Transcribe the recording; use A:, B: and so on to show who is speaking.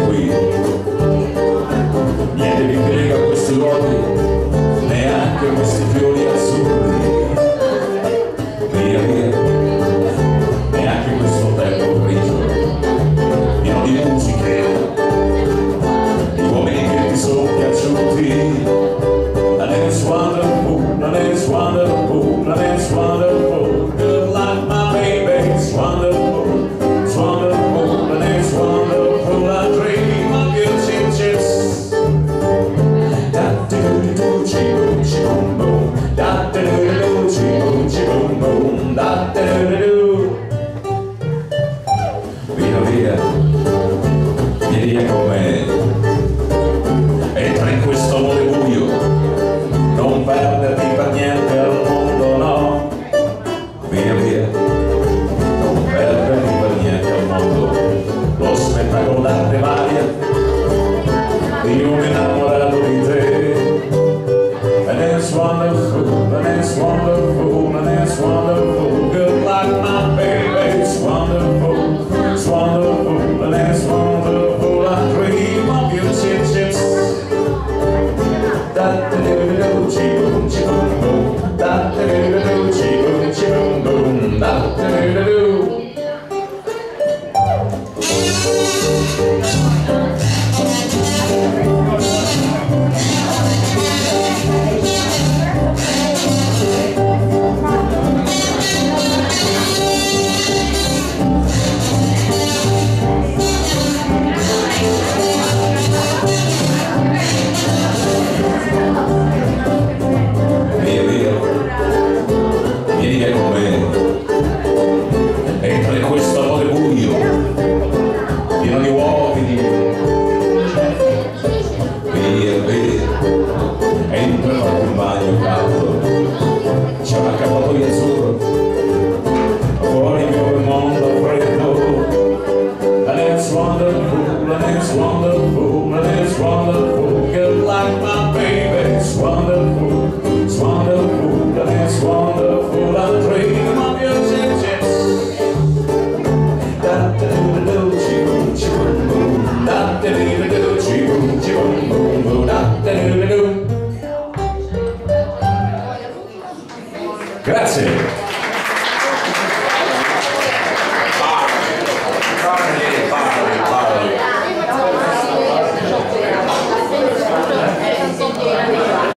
A: qui. Niente vi lega a questi luoghi, neanche questi fiori azzurri. Via via, neanche questo tempo grigio, pieno di musiche, di uomini che ti sono piaciuti. And it's wonderful, and it's wonderful, and it's wonderful, good like my baby, it's wonderful, and it's wonderful, I dream of your chin-chips. Da-da-do-do-do, chi-boom, chi-boom, boom, da-da-do-do-do, chi-boom, chi-boom, boom, da-da-do-do-do. Via via, vieni con me, entra in questo amore buio, non perderti per niente al mondo, no. Via via, non perderti per niente al mondo, lo spettacolo d'arte varia di un innamorato di te. And it's wonderful, and it's wonderful, and it's wonderful, good like my baby, it's wonderful, and it's wonderful, I dream of your chin-chips. Da-da-do-do-do, chi-boom, chi-boom, boom, da-da-do-do-do, chi-boom, chi-boom, boom, da-da-do-do-do. Entra in questo amore buio, pieno di uomini. Via, via, entra in un bagno caldo, c'è un accappatoio azzurro, fuori il mio mondo freddo. And it's wonderful, and it's wonderful, and it's wonderful.